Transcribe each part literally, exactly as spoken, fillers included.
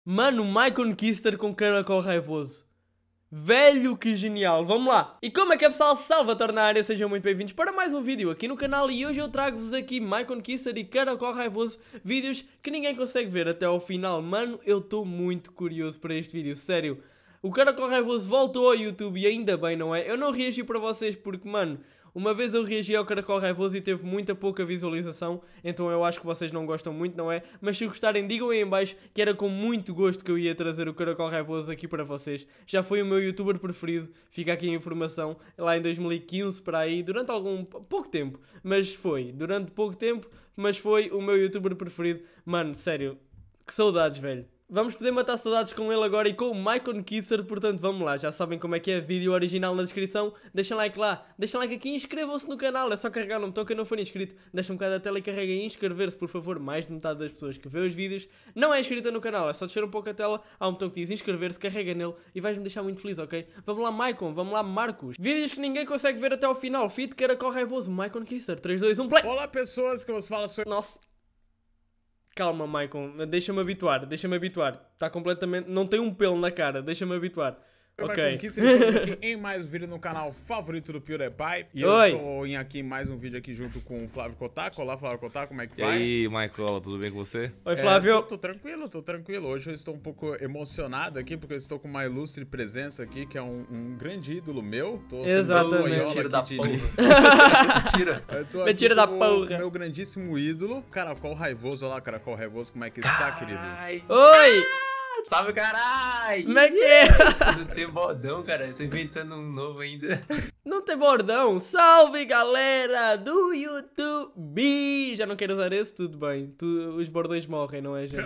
Mano, Mycon Kister com caracol raivoso. Velho, que genial, vamos lá. E como é que é, pessoal? Salvatore na área, sejam muito bem-vindos para mais um vídeo aqui no canal. E hoje eu trago-vos aqui Mycon Kister e caracol raivoso, vídeos que ninguém consegue ver até ao final. Mano, eu estou muito curioso para este vídeo, sério. O caracol raivoso voltou ao YouTube e ainda bem, não é? Eu não reagi para vocês porque, mano, uma vez eu reagi ao caracol raivoso e teve muita pouca visualização, então eu acho que vocês não gostam muito, não é? Mas se gostarem, digam aí em baixo que era com muito gosto que eu ia trazer o caracol raivoso aqui para vocês. Já foi o meu youtuber preferido, fica aqui a informação, lá em dois mil e quinze, para aí, durante algum, pouco tempo, mas foi, durante pouco tempo, mas foi o meu youtuber preferido. Mano, sério, que saudades, velho. Vamos poder matar saudades com ele agora e com o Mycon Kister, portanto vamos lá, já sabem como é que é, vídeo original na descrição, deixem like lá, deixem like aqui e inscrevam-se no canal, é só carregar no botão que não for inscrito, deixem um bocado da tela e carreguem em inscrever-se, por favor, mais de metade das pessoas que vê os vídeos não é inscrita no canal, é só descer um pouco a tela, há um botão que diz inscrever-se, carrega nele e vais-me deixar muito feliz, ok? Vamos lá Mycon, vamos lá Marcos, vídeos que ninguém consegue ver até ao final, feed caracol raivoso, Mycon Kister, três, dois, um, play! Olá pessoas, que vos fala sobre... Nossa... Calma, Mycon, deixa-me habituar, deixa-me habituar. Está completamente... Não tem um pelo na cara, deixa-me habituar. Ok. Mycon Kister, estamos aqui em mais um vídeo no canal favorito do PewDiePie. E eu Oi. estou em aqui em mais um vídeo aqui junto com o Flávio Kotaku. Olá, Flávio Kotaku, como é que E vai? aí, Michael, tudo bem com você? Oi, Flávio. É, tô, tô tranquilo, tô tranquilo. Hoje eu estou um pouco emocionado aqui, porque eu estou com uma ilustre presença aqui, que é um, um grande ídolo meu. Tô Exatamente. Mentira da de... porra. Mentira. Eu tô Mentira aqui da com porra. o meu grandíssimo ídolo, Caracol Raivoso. Olá, Caracol Raivoso, como é que está, querido? Carai. Oi! Salve, caralho! Como é que é? Não tem bordão, cara. Eu tô inventando um novo ainda. Não tem bordão? Salve, galera do YouTube! Já não quero usar esse? Tudo bem. Tu, os bordões morrem, não é, gente?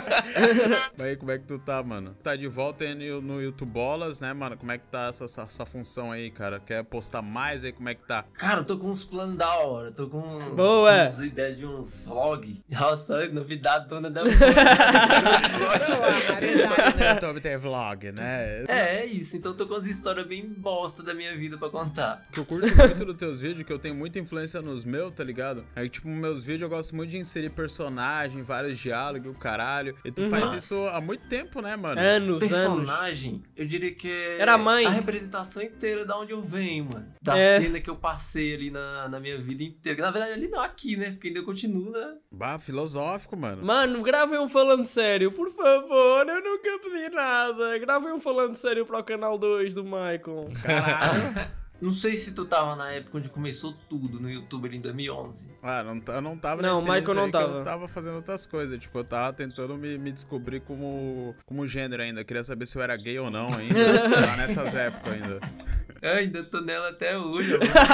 Aí, como é que tu tá, mano? Tá de volta aí no, no YouTube Bolas, né, mano? Como é que tá essa, essa, essa função aí, cara? Quer postar mais aí? Como é que tá? Cara, eu tô com uns planos da hora. Tô com Boa. uns ideias de uns vlogs. Nossa, novidade dona da né? YouTube tem vlog, né? É, é isso. Então eu tô com umas histórias bem bosta da minha vida pra contar. Que eu curto muito dos teus vídeos, que eu tenho muita influência nos meus, tá ligado? Aí, tipo, meus vídeos eu gosto muito de inserir personagem, vários diálogos, o caralho. E tu Uhum. faz isso há muito tempo, né, mano? Anos, anos. Personagem, eu diria que é Era a mãe. a representação inteira da onde eu venho, mano. Da É. cena que eu passei ali na, na minha vida inteira. Na verdade, ali não, aqui, né? Porque ainda eu continuo, né? Bah, filosófico, mano. Mano, gravem um falando sério, por favor. Eu nunca pedi nada. Gravem um falando sério para o canal dois do Mycon. Caralho. Não sei se tu tava na época onde começou tudo no YouTube ali em dois mil e onze. Ah, não, eu não tava Não, nesse o Michael início não aí que tava. Eu tava fazendo outras coisas. Tipo, eu tava tentando me, me descobrir como, como gênero ainda. Queria saber se eu era gay ou não ainda. Eu tava nessas épocas ainda. Eu ainda tô nela até hoje.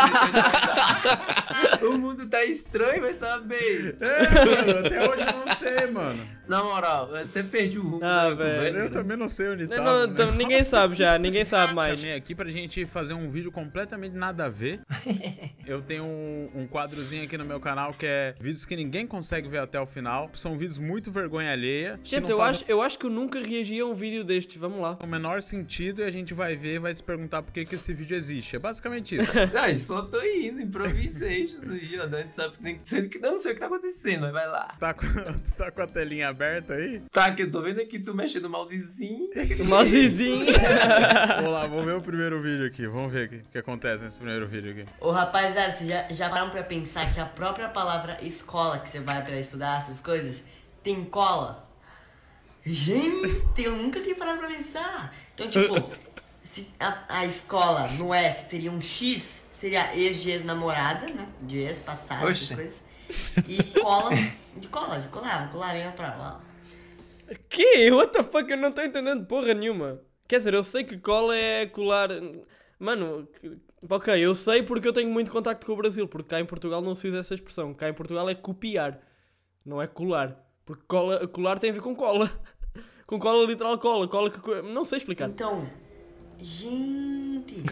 ó. O mundo tá estranho, vai saber. É, mano, até hoje eu não sei, mano. Na moral, eu até perdi o rumo Ah, da velho. conversa, Eu né? também não sei onde Não, tava, não, né? então, ninguém sabe já, ninguém sabe mais. Chamei aqui pra gente fazer um vídeo completamente nada a ver. Eu tenho um, um quadrozinho aqui no meu canal que é vídeos que ninguém consegue ver até o final. São vídeos muito vergonha alheia. que Gente, não eu fazem acho, eu acho que eu nunca reagi a um vídeo destes, vamos lá. o menor sentido e a gente vai ver e vai se perguntar por que, que esse vídeo existe. É basicamente isso. Ai, só tô indo, improvisei isso aí, ó. Não, sabe, nem, sendo que eu não sei o que tá acontecendo, mas vai lá. Tá com, tu tá com a telinha aberta aí? Tá, que eu tô vendo aqui tu mexendo no mousezinho. O mousezinho. Vamos lá, vamos ver o primeiro vídeo aqui. Vamos ver o que, que acontece nesse primeiro vídeo aqui. Ô rapaziada, vocês já, já pararam pra pensar que a própria palavra escola que você vai pra estudar essas coisas tem cola? Gente, eu nunca tinha parado pra pensar. Então, tipo, se a, a escola no S teria um X, seria ex de ex-namorada, né? De ex-passado, essas Oxe. coisas. E cola, de cola, de colar, colarinha pra lá. Que? What the fuck? Eu não tô entendendo porra nenhuma. Quer dizer, eu sei que cola é colar... Mano, ok, eu sei porque eu tenho muito contacto com o Brasil, porque cá em Portugal não se usa essa expressão. Cá em Portugal é copiar, não é colar. Porque cola, colar tem a ver com cola. Com cola literal cola, cola que... co- Não sei explicar. Então, gente...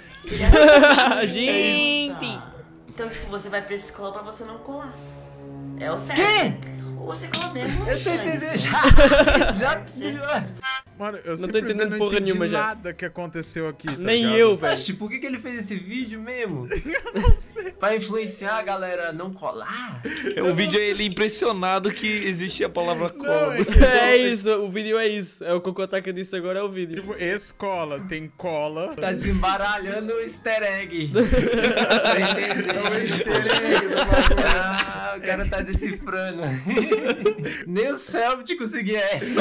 Gente! Então, tipo, você vai pra escola pra você não colar. É o certo. Quê? Ou você cola mesmo. Eu tô entendendo já. Já. Mano, eu Não tô entendendo não porra entendi nenhuma já. nada que aconteceu aqui, tá Nem ligado? eu, velho. Oxe, por que, que ele fez esse vídeo mesmo? Pra influenciar a galera a não colar? O vídeo é ele impressionado que existe a palavra cola. é que- É isso, o vídeo é isso. É o que o Kotaka disse agora, é o vídeo. Tipo, escola, tem cola. Tá desembaralhando o easter egg. Pra entender. É o easter egg do bagulho. Ah, o cara tá decifrando. Nem o Selbit conseguia essa.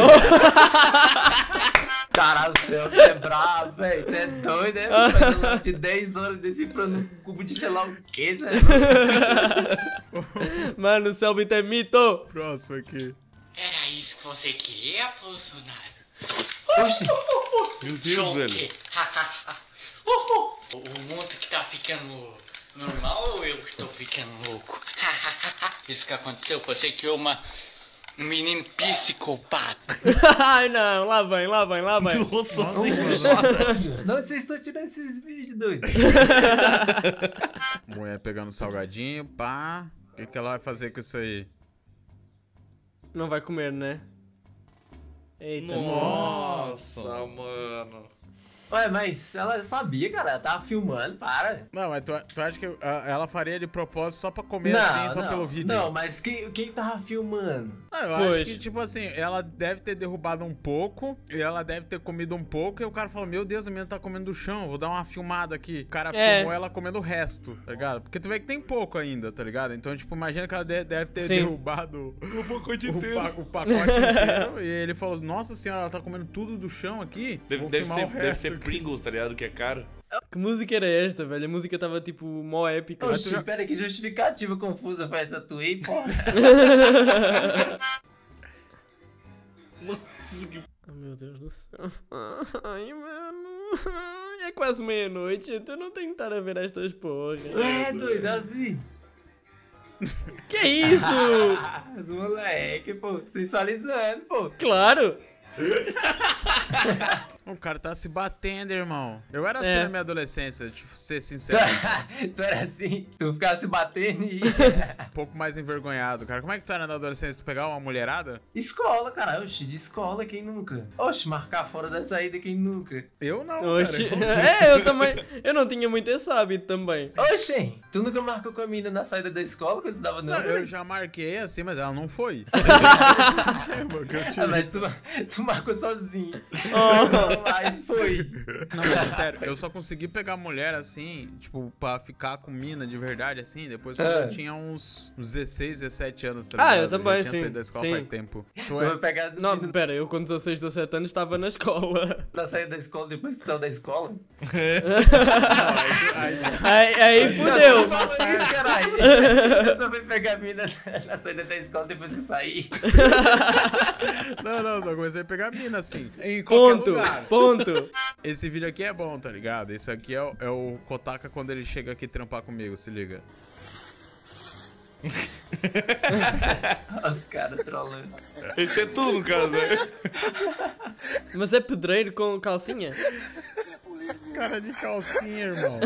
Caralho, o Selbit é brabo, velho. Tu é doido, né? Faz um de dez horas decifrando um cubo de sei lá o que, né? Mano, o Selbit é mito. Próximo aqui. Era isso que você queria, Bolsonaro? Oxi. Meu Deus, velho. O mundo que tá ficando normal ou eu que estou ficando louco? Isso que aconteceu, você criou uma... um menino psicopata. Ai, não, lá vem, lá vem, lá vem. Nossa senhora. De onde vocês estão tirando esses vídeos, doido? Mulher pegando salgadinho, pá. O que, que ela vai fazer com isso aí? Não vai comer, né? Eita. Nossa, mano. Ué, mas ela sabia, cara. Ela tava filmando, para. Não, mas tu, tu acha que ah, ela faria de propósito só pra comer assim, só não, pelo vídeo? Não, mas quem, quem tava filmando? Não, eu Pois. acho que, tipo assim, ela deve ter derrubado um pouco, e ela deve ter comido um pouco, e o cara falou, meu Deus, a menina tá comendo do chão, vou dar uma filmada aqui. O cara É. filmou ela comendo o resto, tá ligado? Porque tu vê que tem pouco ainda, tá ligado? Então, tipo, imagina que ela de- deve ter Sim. derrubado O pacote o, inteiro. pa- o pacote inteiro, e ele falou, nossa senhora, ela tá comendo tudo do chão aqui, Deve, vou deve, filmar ser, o deve resto ser aqui." Pringles, tá ligado? Que é caro. Que música era esta, velho? A música tava tipo mó épica. Mas tu Oxi, já- pera, que justificativa confusa foi essa tua aí, porra? Oh, meu Deus do céu. Ai, mano. É quase meia-noite, gente. Eu não tenho que estar a ver estas porras. Ué, doido, assim. Que é isso? Os moleque, pô, sensualizando, pô. Claro. O cara tá se batendo, irmão. Eu era assim É. na minha adolescência, tipo, ser sincero. Tu era assim, tu ficava se batendo e... Um pouco mais envergonhado, cara. Como é que tu era na adolescência? Tu pegava uma mulherada? Escola, cara. Oxi, de escola, quem nunca? Oxi, marcar fora da saída, quem nunca? Eu não, Oxi. cara. É, eu também. Eu não tinha muito esse hábito também. Oxi, tu nunca marcou com a mina na saída da escola quando você dava não? Não, eu já marquei assim, mas ela não foi. Porque eu Ah, tive- mas tu, tu marcou sozinho. Oh. Lá e foi. Não, mas é sério, eu só consegui pegar mulher assim, tipo, pra ficar com mina de verdade, assim, depois quando É. eu tinha uns uns dezesseis, dezessete anos, tá Ah, ligado? eu também, já tinha sim, saído da escola sim. faz tempo. Tu Tu é- vai pegar Não, mina pera, eu com dezesseis, dezessete anos estava na escola. na saída da escola depois que saiu da escola? Aí, aí fudeu. Não, tu falou isso, caralho. Eu só fui pegar a mina na saída da escola depois que eu saí. Não, não, só comecei a pegar mina, assim, em qualquer Ponto, lugar. ponto. Esse vídeo aqui é bom, tá ligado? Esse aqui é o, é o Kotaka quando ele chega aqui trampar comigo, se liga. Os caras trolando. Esse é tudo, no caso, né? Mas é pedreiro com calcinha? Cara de calcinha, irmão.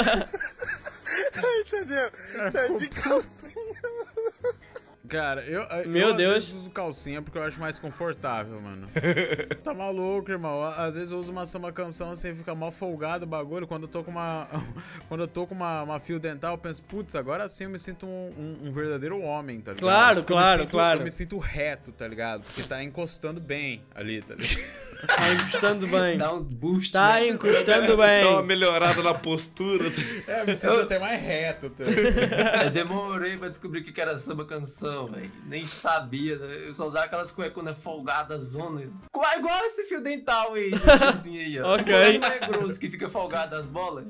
Entendeu? Tá de calcinha. Cara, eu, Meu eu Deus. às vezes uso calcinha porque eu acho mais confortável, mano. Tá maluco, irmão? Às vezes eu uso uma samba canção assim, fica mal folgado o bagulho. Quando eu tô com uma. Quando eu tô com uma, uma fio dental, eu penso, putz, agora sim eu me sinto um, um- um verdadeiro homem, tá ligado? Claro, Porque eu claro, me sinto- claro. Eu me sinto reto, tá ligado? Porque tá encostando bem ali, tá ligado? Tá encostando bem. Dá um boost. Tá né? encostando Dá uma bem. melhorada na postura. É, eu me sinto até mais reto, tá ligado? Eu demorei pra descobrir o que que era samba canção, velho. Nem sabia, né? Eu só usava aquelas cueconas folgadas, zona. Igual igual esse fio dental aí, esse fiozinho aí, ó. Ok. Não é grosso que fica folgado as bolas?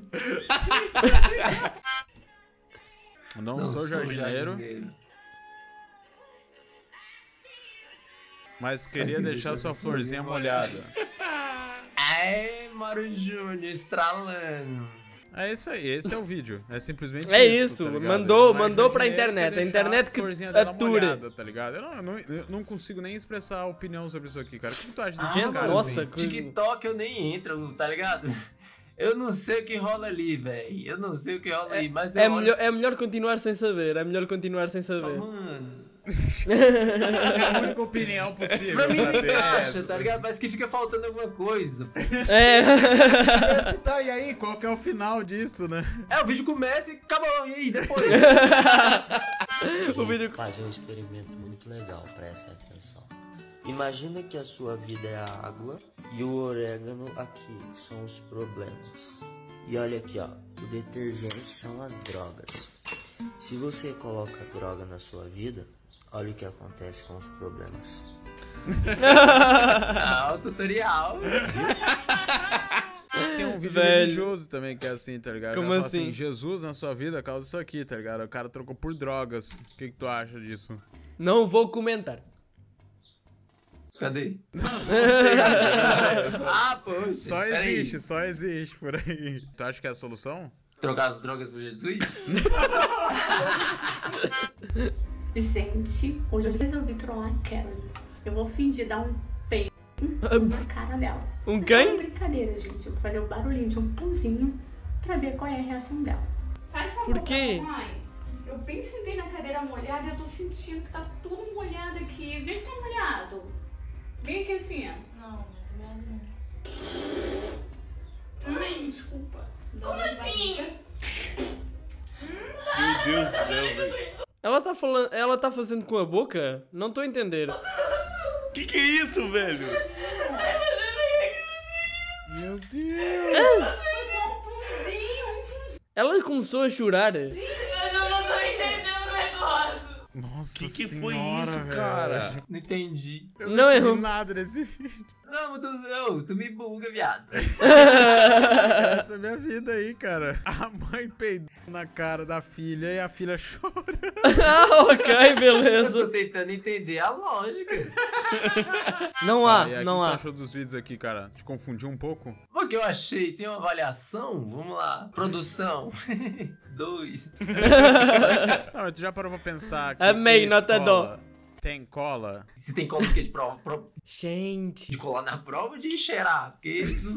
Eu não, sou jardineiro, jardineiro. mas queria Mas deixar deixa sua eu- florzinha molhada. Aê, Mauro Júnior, estralando. É isso aí, esse é o vídeo. É simplesmente É isso. isso, tá ligado? mandou- Ele não é mandou pra jardineiro, internet, quer a deixar internet que florzinha dela ature. molhada, tá ligado? Eu não, eu não, eu não consigo nem expressar opinião sobre isso aqui, cara. O que tu acha desses Gente, caras? nossa, assim? que- TikTok eu nem entro, tá ligado? Eu não sei o que rola ali, velho. Eu não sei o que rola ali, mas eu É olho melhor, é melhor continuar sem saber. É melhor continuar sem e falo, saber. mano, É a única opinião possível. Pra mim não pra ter encaixa, essa. tá ligado? Parece que fica faltando alguma coisa. É. Esse tá, e aí, qual que é o final disso, né? É, o vídeo começa e acabou. E aí, depois? O vídeo... Fazer um experimento muito legal, presta atenção. Imagina que a sua vida é a água e o orégano aqui são os problemas. E olha aqui, ó, o detergente são as drogas. Se você coloca droga na sua vida, olha o que acontece com os problemas. Ah, o tutorial. Tem um vídeo Velho. religioso também que é assim, tá ligado? Como O cara fala assim? Jesus na sua vida causa isso aqui, tá ligado? O cara trocou por drogas. O que, que tu acha disso? Não vou comentar. Cadê? Ah, poxa. Só peraí. existe, só existe por aí. Tu acha que é a solução? Trocar as drogas por Jesus? Gente, hoje eu resolvi trollar a Kelly. Eu vou fingir dar um peido na cara dela. Um É só quem? uma brincadeira, gente. Eu vou fazer o barulhinho de um pãozinho pra ver qual é a reação dela. Faz favor, Por quê? mãe. Eu bem sentei na cadeira molhada e eu tô sentindo que tá tudo molhado aqui. Vê se tá molhado. Vem aqui assim, ó. Não, não tô molhado não. Ai, desculpa. Como assim? Meu Deus do céu, velho. Ela tá falando... Ela tá fazendo com a boca? Não tô a entender. Que que é isso, velho? Meu Deus! Foi só um pãozinho, um pãozinho. Ela começou a chorar. Eu não tô entendendo o negócio. Nossa Que que foi senhora, isso, velho. cara? Não entendi. Eu Não, não eu- entendi nada desse vídeo. Não, tu, não, tu me buga, viado. Essa é a minha vida aí, cara. A mãe peidou na cara da filha e a filha chora. Ah, ok, Eu tô beleza. tentando entender a lógica. Não há, Ah, e aí, não o que tu há. achou dos vídeos aqui, cara? Te confundiu um pouco? O que eu achei? Tem uma avaliação? Vamos lá. Produção. Dois. Não, mas tu já parou pra pensar que Amei, tem nota escola, tem cola? Se tem como que de prova, pro- Gente. de colar na prova ou de cheirar? Porque nos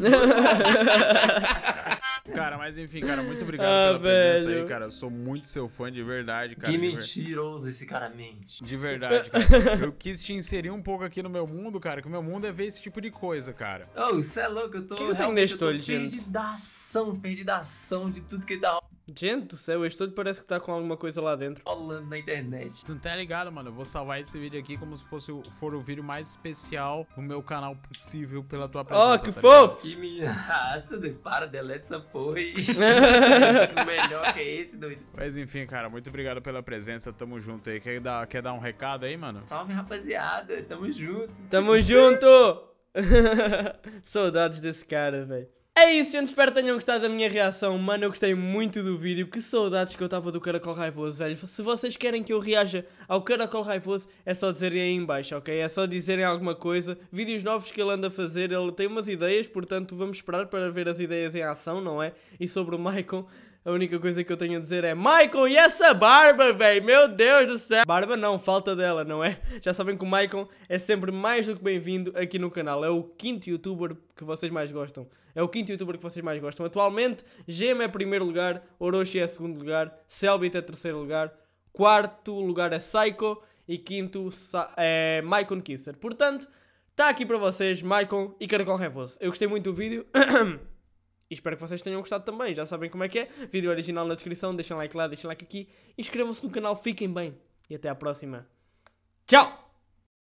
Cara, mas enfim, cara, muito obrigado Ah, pela presença velho. aí, cara. Eu sou muito seu fã de verdade, cara. Que de ver- mentiroso esse cara mente. De verdade, cara. Eu quis te inserir um pouco aqui no meu mundo, cara, que o meu mundo é ver esse tipo de coisa, cara. Ô, você é louco, eu tô. Que que eu tenho realmente, neste eu tô olho, gente? Perdidação, perdidação de tudo que tá Gente do céu, este olho parece que tá com alguma coisa lá dentro. rolando na internet. Tu não tá ligado, mano? Eu vou salvar esse vídeo aqui como se fosse o, for o vídeo mais especial do meu canal possível pela tua presença. Oh, que tá fofo! Que minha raça, doido. Para, delete essa porra aí. O melhor que é esse, doido. ligado? Mas enfim, cara, muito obrigado pela presença. Tamo junto aí. Quer dar, quer dar um recado aí, mano? Salve, rapaziada. Tamo junto. Tamo junto! Saudades desse cara, velho. É isso, gente. Espero que tenham gostado da minha reação. Mano, eu gostei muito do vídeo. Que saudades que eu tava do Caracol Raivoso, velho. Se vocês querem que eu reaja ao Caracol Raivoso, é só dizerem aí em baixo, ok? É só dizerem alguma coisa. Vídeos novos que ele anda a fazer. Ele tem umas ideias, portanto vamos esperar para ver as ideias em ação, não é? E sobre o Maicon, a única coisa que eu tenho a dizer é: Maicon, e essa barba, velho? Meu Deus do céu! Barba não, falta dela, não é? Já sabem que o Maicon é sempre mais do que bem-vindo aqui no canal. É o quinto youtuber que vocês mais gostam. É o quinto youtuber que vocês mais gostam. Atualmente, Gema é primeiro lugar, Orochi é segundo lugar, Selbit é terceiro lugar, quarto lugar é Psycho e quinto Sa é Maicon Kisser. Portanto, está aqui para vocês, Maicon e Caracol Raivoso. Eu gostei muito do vídeo. E espero que vocês tenham gostado também. Já sabem como é que é. Vídeo original na descrição. Deixem like lá, deixem like aqui. Inscrevam-se no canal. Fiquem bem. E até à próxima. Tchau!